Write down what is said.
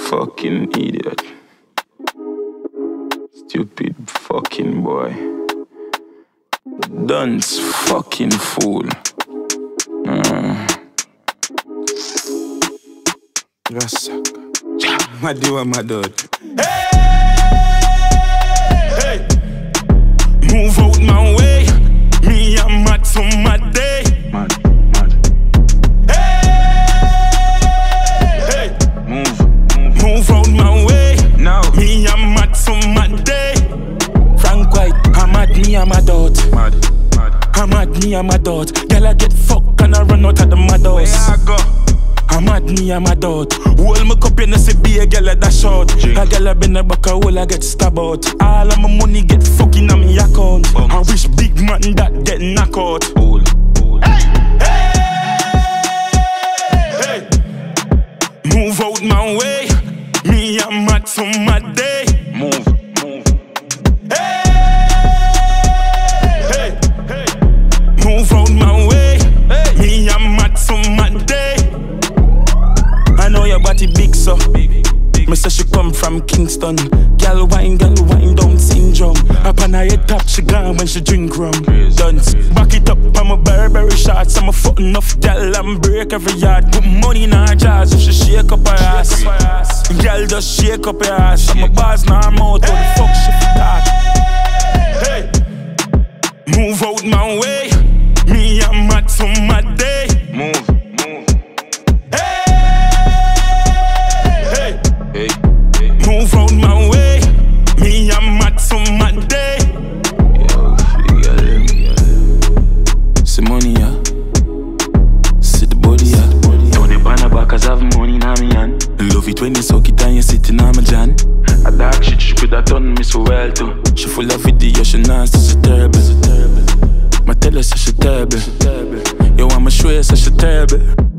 fucking idiot. Stupid fucking boy. Dunce fucking fool. My dear, my dad. Hey! Move out my way. Me, I'm mad to my day. Mad. Hey! Move out my way. Now. Me, I'm mad to my day. Frank White, I'm mad, me, I'm a dot. Mad. I'm mad, me, I'm a dot. Girl, I get fucked and I run out of the mad house. Where I go? I'm mad, me, I'm a dot. Hold my cup in the see be a girl at that short. A girl I been a back a hole, I get stabbed out. All of my money get fucking on me account. I wish big man that get knocked out. Hey! Move out my way. Me, I'm mad to my day. Move. Hey! Move out my way. Me, I'm mad to my day. I know your body big, so me say she come from Kingston. Girl wine down syndrome. Up on her head top, she gone when she drink rum. Dance, back it up on my Burberry shorts. I'm a foot enough girl and break every yard. Put money in her jaws if she shake up her ass. Girl just shake up her ass. I'm a bars in her mouth, how the fuck she for that? Hey, move out my way. Me, I'm mad to my day. Move. Move out my way. Me, I'm mad to my day. Yo, figure them. See money, yeah. See the body, yeah. Turn it on the back cause I have money in my hand. Love it when you suck it and you sitting on my jan. A dark shit, she could have done me so well too. She full of video, she nasty, she terrible. My tell her, say she terrible. Yo, I'm a show, say she terrible.